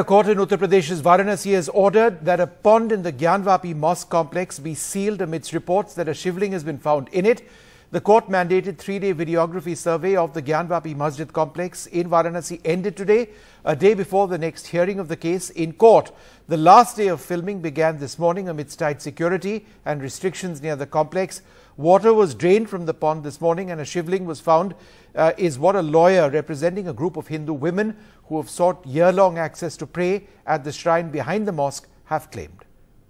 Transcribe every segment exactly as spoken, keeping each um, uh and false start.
A court in Uttar Pradesh's Varanasi has ordered that a pond in the Gyanvapi Mosque complex be sealed amidst reports that a shivling has been found in it. The court mandated three-day videography survey of the Gyanvapi Masjid complex in Varanasi ended today, a day before the next hearing of the case in court. The last day of filming began this morning amidst tight security and restrictions near the complex. Water was drained from the pond this morning and a shivling was found, uh, is what a lawyer representing a group of Hindu women who have sought year-long access to pray at the shrine behind the mosque have claimed.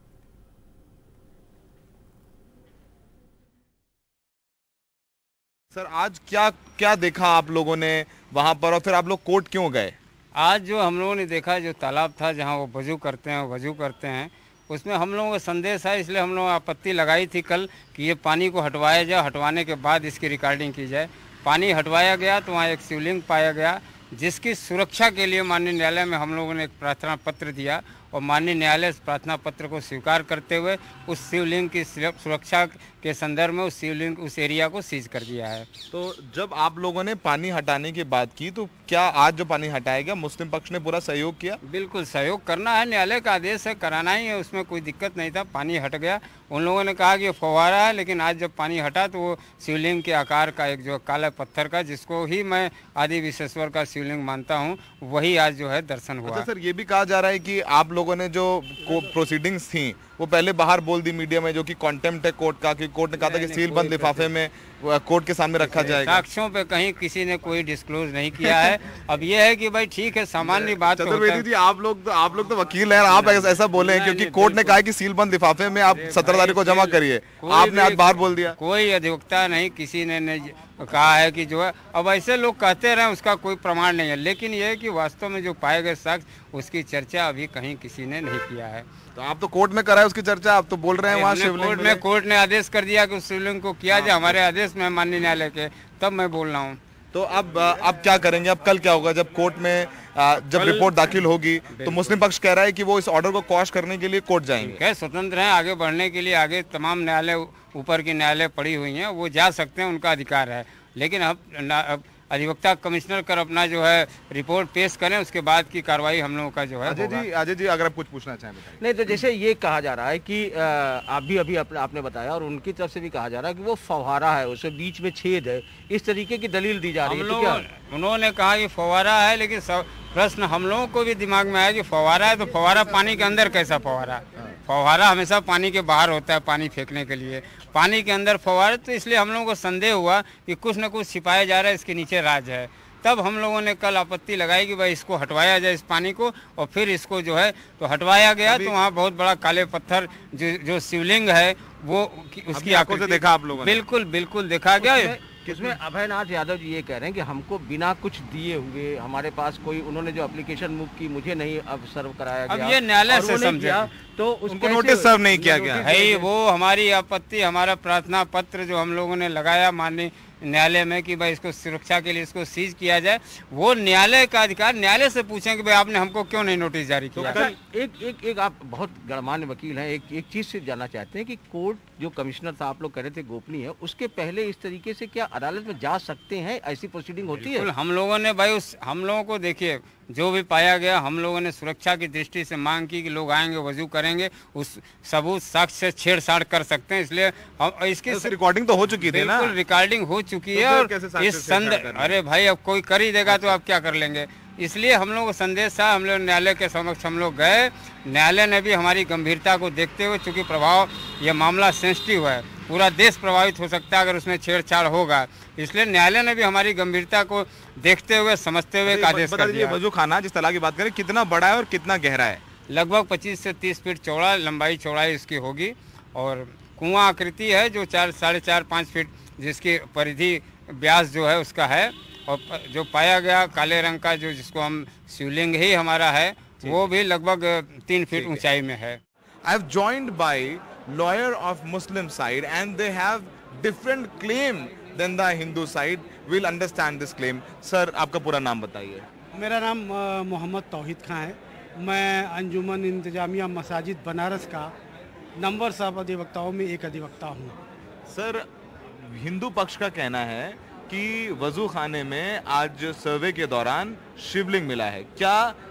Sir, आज क्या क्या देखा आप लोगों ने वहां पर और फिर आप लोग कोर्ट क्यों गए? आज जो हम लोगों ने देखा, जो तालाब था जहां वो वजू करते हैं वजू करते हैं उसमें हम लोगों का संदेश है, इसलिए हम लोगों ने आपत्ति लगाई थी कल कि ये पानी को हटवाया जाए, हटवाने के बाद इसकी रिकॉर्डिंग की जाए। पानी हटवाया गया तो वहाँ एक शिवलिंग पाया गया जिसकी सुरक्षा के लिए माननीय न्यायालय में हम लोगों ने एक प्रार्थना पत्र दिया और माननीय न्यायालय इस प्रार्थना पत्र को स्वीकार करते हुए उस शिवलिंग की सुरक्षा के संदर्भ में उस शिवलिंग उस एरिया को सीज कर दिया है। तो जब आप लोगों ने पानी हटाने की बात की तो क्या आज जो पानी हटाया गया मुस्लिम पक्ष ने पूरा सहयोग किया? बिल्कुल सहयोग करना है, न्यायालय का आदेश है, कराना ही है, उसमें कोई दिक्कत नहीं था। पानी हट गया, उन लोगों ने कहा कि ये फव्वारा है, लेकिन आज जब पानी हटा तो वो शिवलिंग के आकार का एक जो काला पत्थर का, जिसको ही मैं आदि विश्वेश्वर का शिवलिंग मानता हूँ, वही आज जो है दर्शन हुआ। अच्छा सर, ये भी कहा जा रहा है कि आप लोगों ने जो प्रोसीडिंग्स थी वो पहले बाहर बोल दी मीडिया में, जो कि कॉन्टेम्प्ट है कोर्ट का, कि कोर्ट ने कहा था कि सील बंद लिफाफे में कोर्ट के सामने रखा जाएगा। साक्ष्यों पे कहीं किसी ने कोई डिस्क्लोज नहीं किया है। अब ये है कि भाई ठीक है, सामान्य बात तो चतुर्वेदी जी, आप लोग तो आप लोग तो वकील हैं, आप ऐसा बोले हैं क्योंकि कोर्ट ने कहा है कि सील बंद लिफाफे में आप सत्रह तारीख को जमा करिए, आपने आज बाहर बोल दिया। कोई अधिवक्ता नहीं, किसी ने नहीं कहा है कि जो है, अब ऐसे लोग कहते रहे उसका कोई प्रमाण नहीं है, लेकिन ये है कि वास्तव में जो पाए गए शख्स उसकी चर्चा अभी कहीं किसी ने नहीं किया है। तो आप तो कोर्ट में करा है उसकी चर्चा, आप तो बोल रहे हैं वहाँ शिवलिंग कोर्ट में कोर्ट ने आदेश कर दिया कि उस शिवलिंग को किया जाए, हमारे आदेश में माननीय न्यायालय के, तब मैं बोल रहा हूँ। तो अब अब क्या करेंगे? अब कल क्या होगा जब कोर्ट में जब रिपोर्ट दाखिल होगी? तो मुस्लिम पक्ष कह रहा है कि वो इस ऑर्डर को क्वॉश करने के लिए कोर्ट जाएंगे। क्या स्वतंत्र हैं आगे बढ़ने के लिए, आगे तमाम न्यायालय ऊपर की न्यायालय पड़ी हुई हैं, वो जा सकते हैं, उनका अधिकार है। लेकिन अब अधिवक्ता कमिश्नर कर अपना जो है रिपोर्ट पेश करें, उसके बाद की कार्रवाई हम लोगों का जो है। अजय जी, अजय जी अगर आप कुछ पूछना चाहें बताइए। नहीं, तो जैसे ये कहा जा रहा है कि आप भी अभी आपने बताया और उनकी तरफ से भी कहा जा रहा है कि वो फव्वारा है, उसके बीच में छेद है, इस तरीके की दलील दी जा रही है। तो क्या उन्होंने कहा कि फव्वारा है, लेकिन प्रश्न हम लोगों को भी दिमाग में आया कि फव्वारा है तो फव्वारा पानी के अंदर कैसा फव्वारा? फव्वारा हमेशा पानी के बाहर होता है, पानी फेंकने के लिए, पानी के अंदर फव्वारा। तो इसलिए हम लोगों को संदेह हुआ कि कुछ न कुछ छिपाया जा रहा है, इसके नीचे राज है। तब हम लोगों ने कल आपत्ति लगाई कि भाई इसको हटवाया जाए, इस पानी को, और फिर इसको जो है तो हटवाया गया। तो वहाँ बहुत बड़ा काले पत्थर जो जो शिवलिंग है वो उसकी आंखों से देखा आप लोगों ने? बिल्कुल बिल्कुल देखा गया। इसमें अभयनाथ यादव जी ये कह रहे हैं कि हमको बिना कुछ दिए हुए, हमारे पास कोई, उन्होंने जो एप्लीकेशन मूव की मुझे नहीं अब सर्व कराया गया। अब ये न्यायालय से समझा तो उनको नोटिस सर्व नहीं किया गया है। वो हमारी आपत्ति, हमारा प्रार्थना पत्र जो हम लोगों ने लगाया माननीय न्यायालय में कि भाई इसको सुरक्षा के लिए इसको सीज किया जाए, वो न्यायालय का अधिकार, न्यायालय से पूछें कि भाई आपने हमको क्यों नहीं नोटिस जारी किया। तो एक एक एक आप बहुत गणमान्य वकील हैं, एक एक चीज से जानना चाहते हैं कि कोर्ट जो कमिश्नर था आप लोग कह रहे थे गोपनीय है, उसके पहले इस तरीके से क्या अदालत में जा सकते हैं? ऐसी प्रोसीडिंग होती है? हम लोगों ने भाई उस हम लोगों को देखिए जो भी पाया गया, हम लोगों ने सुरक्षा की दृष्टि से मांग की कि लोग आएंगे वजू करेंगे, उस सबूत साक्ष्य से छेड़छाड़ कर सकते हैं, इसलिए हम इसकी रिकॉर्डिंग तो हो चुकी थी ना? बिल्कुल रिकॉर्डिंग हो चुकी है। और इस संदर्भ, अरे भाई अब कोई कर ही देगा तो आप क्या कर लेंगे, इसलिए हम लोग को संदेश था, हम लोग न्यायालय के समक्ष हम लोग गए। न्यायालय ने भी हमारी गंभीरता को देखते हुए, चूंकि प्रभाव ये मामला सेंसिटिव है, पूरा देश प्रभावित हो सकता है अगर उसमें छेड़छाड़ होगा, इसलिए न्यायालय ने भी हमारी गंभीरता को देखते हुए समझते हुए एक आदेश कर दिया। वजू खाना जिस तरह की बात करें, कितना बड़ा है और कितना गहरा है? लगभग पच्चीस से तीस फीट चौड़ा, लंबाई चौड़ाई इसकी होगी, और कुआं आकृति है जो चार साढ़े चार पाँच फीट जिसकी परिधि व्यास जो है उसका है। और जो पाया गया काले रंग का जो जिसको हम शिवलिंग ही हमारा है, वो भी लगभग तीन फीट ऊंचाई में है। I have joined by lawyer of Muslim side and they have different claim then the Hindu side. Will understand this claim. Sir, आपका पूरा नाम बताइए। मेरा नाम मोहम्मद तौहीद खां है। मैं अंजुमन इंतजामिया मसाजिद बनारस का नंबर साहब अधिवक्ताओं में एक अधिवक्ता हूँ। सर, हिंदू पक्ष का कहना है कि वजू खाने में आज सर्वे के दौरान शिवलिंग मिला है, क्या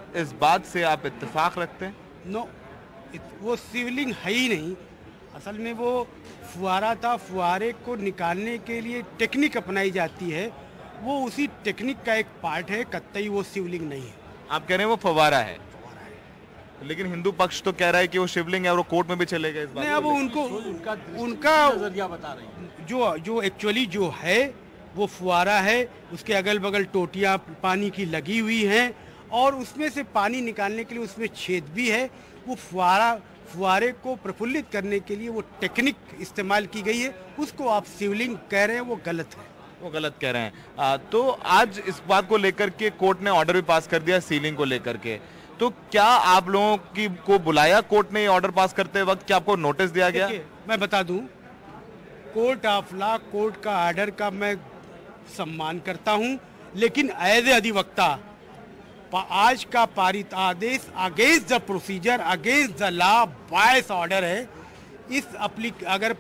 इस बात से आप इत्तेफाक रखते हैं? नो, वो शिवलिंग है ही नहीं। असल में वो फुहारा था, फुहारे को निकालने के लिए टेक्निक अपनाई जाती है, वो उसी टेक्निक का एक पार्ट है, कतई वो शिवलिंग नहीं है। आप कह रहे हैं वो फवारा है, लेकिन हिंदू पक्ष तो कह रहा है कि वो शिवलिंग है और वो कोर्ट में भी चले गए इस बात। नहीं, अब उनको उनका उनका नजरिया बता रहे हैं। जो जो एक्चुअली जो है वो फुहारा है, उसके अगल बगल टोटियाँ पानी की लगी हुई हैं और उसमें से पानी निकालने के लिए उसमें छेद भी है। वो फुहारा फुहारे को प्रफुल्लित करने के लिए वो टेक्निक इस्तेमाल की गई है, उसको आप शिवलिंग कह रहे हैं, वो गलत है। वो गलत कह रहे हैं। आ, तो आज इस बात को लेकर के कोर्ट ने ऑर्डर भी पास कर दिया सीलिंग को लेकर के, तो क्या आप लोगों की को बुलाया कोर्ट ने ऑर्डर पास करते वक्त? क्या आपको नोटिस दिया गया? मैं बता दूं, कोर्ट ऑफ लॉ, कोर्ट का ऑर्डर का मैं सम्मान करता हूं, लेकिन एज ए अधिवक्ता आज का पारित आदेश against the procedure, against the law, bias order है। इस अप्लीक अगर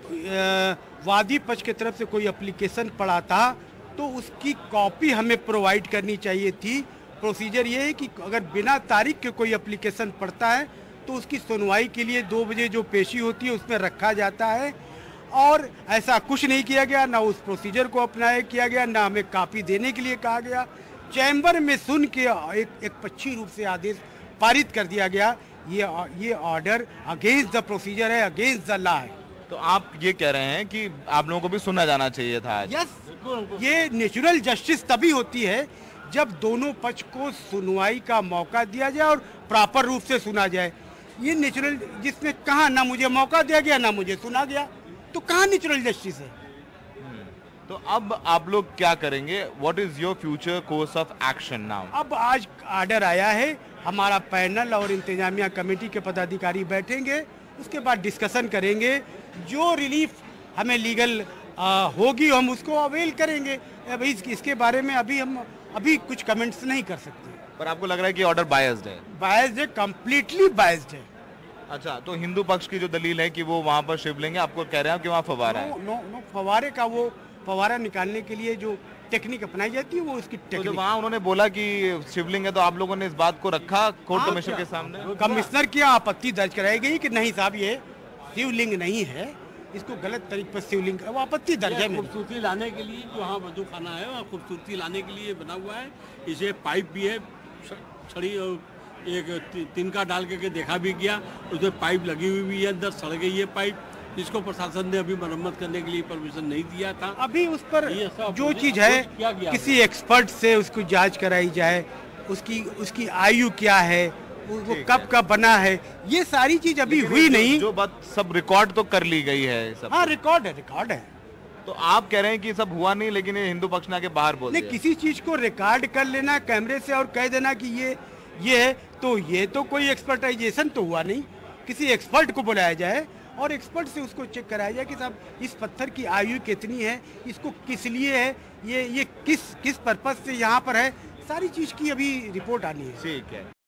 वादी पक्ष की तरफ से कोई एप्लीकेशन पड़ा था तो उसकी कॉपी हमें प्रोवाइड करनी चाहिए थी। प्रोसीजर ये है कि अगर बिना तारीख के कोई एप्लीकेशन पड़ता है तो उसकी सुनवाई के लिए दो बजे जो पेशी होती है उसमें रखा जाता है, और ऐसा कुछ नहीं किया गया, ना उस प्रोसीजर को अपनाया किया गया, ना हमें कॉपी देने के लिए कहा गया। चैम्बर में सुन के एक एक पक्षी रूप से आदेश पारित कर दिया गया। ये ये ऑर्डर अगेंस्ट द प्रोसीजर है, अगेंस्ट द लॉ है। तो आप ये कह रहे हैं कि आप लोगों को भी सुना जाना चाहिए था आज? यस, ये नेचुरल जस्टिस तभी होती है जब दोनों पक्ष को सुनवाई का मौका दिया जाए और प्रॉपर रूप से सुना जाए। ये नेचुरल, जिसमें कहाँ ना मुझे मौका दिया गया ना मुझे सुना गया, तो कहाँ नेचुरल जस्टिस है? तो अब आप लोग क्या करेंगे? What is your future course of action now? अब आज ऑर्डर आया है, हमारा पैनल और इंतजामिया कमेटी के पदाधिकारी बैठेंगे, उसके बाद डिस्कशन करेंगे। जो रिलीफ हमें लीगल आ, होगी हम उसको अवेल करेंगे। अभी इस, इसके बारे में अभी हम अभी कुछ कमेंट्स नहीं कर सकते। पर आपको लग रहा है कि ऑर्डर बायस्ड है? बायस्ड है, कंप्लीटली बायस्ड है। अच्छा, तो हिंदू पक्ष की जो दलील है कि वो वहाँ पर शिवलिंग है, आपको कह रहे हैं कि वहाँ फवारा है? नो, नो, नो, फवारे का वो फवारा निकालने के लिए जो टेक्निक अपनाई जाती है वो उसकी टेक्निक। तो वहाँ उन्होंने बोला कि शिवलिंग है, तो आप लोगों ने इस बात को रखा कोर्ट कमिश्नर के सामने? कमिश्नर की आपत्ति दर्ज कराई गई कि नहीं साहब, ये शिवलिंग नहीं है, इसको गलत तरीके पर शिवलिंग, वो आपत्ति दर्ज है। खूबसूरती लाने के लिए जो वहाँ वजू खाना है वहाँ खूबसूरती लाने के लिए बना हुआ है। इसे पाइप भी है, छड़ी एक तिनका डाल करके देखा भी गया, उसमें पाइप लगी हुई भी है, अंदर सड़ गई है पाइप, जिसको प्रशासन ने अभी मरम्मत करने के लिए परमिशन नहीं दिया था। अभी उस पर जो चीज है किसी एक्सपर्ट से उसको जांच कराई जाए, उसकी उसकी आयु क्या है, वो कब का बना है, ये सारी चीज अभी हुई नहीं। जो बात सब रिकॉर्ड तो कर ली गई है सब। हाँ, रिकॉर्ड है, रिकॉर्ड है। तो आप कह रहे हैं कि सब हुआ नहीं, लेकिन ये हिंदू पक्ष ने आके बाहर बोल दिया। किसी चीज को रिकॉर्ड कर लेना कैमरे से और कह देना कि ये ये है, तो ये तो कोई एक्सपर्टाइजेशन तो हुआ नहीं। किसी एक्सपर्ट को बुलाया जाए और एक्सपर्ट से उसको चेक कराया जाए कि साहब इस पत्थर की आयु कितनी है, इसको किस लिए है, ये ये किस किस पर्पज से यहाँ पर है, सारी चीज की अभी रिपोर्ट आनी है। ठीक है।